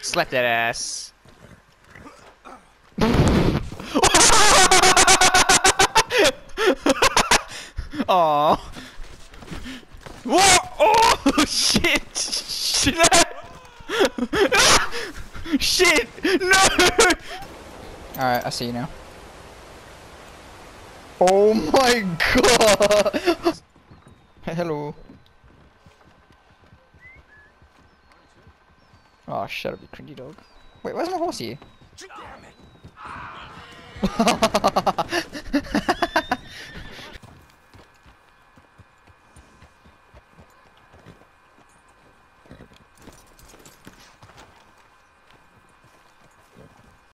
Slap that ass. Aww. Whoa! Oh shit! Shit! Shit! No! Alright, I see you now. Oh my god! Hello. Oh, shut up, you cringy dog. Wait, where's my horsey?